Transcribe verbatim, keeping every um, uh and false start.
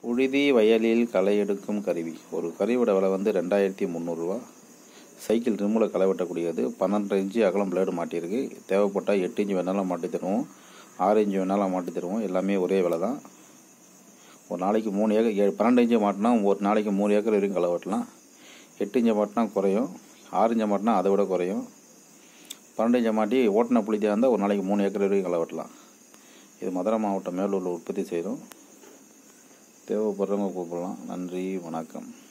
உழுதி வயலில் களை எடுக்கும் கருவி. ஒரு கருவியோட விலை வந்து ரெண்டாயிரத்தி முந்நூறுரூவா. சைக்கிள் ரிம்மில் களை வெட்டக்கூடியது. பன்னெண்டரை இன்ச்சு அகலம் பிளேடு மாட்டியிருக்கு. தேவைப்பட்டால் எட்டு இன்ச்சு வேணாலும் மாட்டி தருவோம், ஆறு இன்ச்சு வேணாலும் மாட்டி தருவோம். எல்லாமே ஒரே விலை தான். ஒரு நாளைக்கு மூணு ஏக்கர் ஏழு பன்னெண்டு இன்ச்சு மாட்டினா ஒரு நாளைக்கு மூணு ஏக்கர் வரைக்கும் களை வெட்டலாம். எட்டு இன்ச்சு மாட்டினா குறையும், ஆறு இன்ச்சு மாட்டினா அதை விட குறையும். பன்னெண்டு இன்ச்சு மாட்டி ஓட்டின புளித்தியாக இருந்தால் ஒரு நாளைக்கு மூணு ஏக்கர் வரைக்கும் களை வெட்டலாம். இது மதுரை மாவட்டம் மேலூரில் உற்பத்தி செய்கிறோம். தேவைப்படுறவங்க கூப்பிடலாம். நன்றி, வணக்கம்.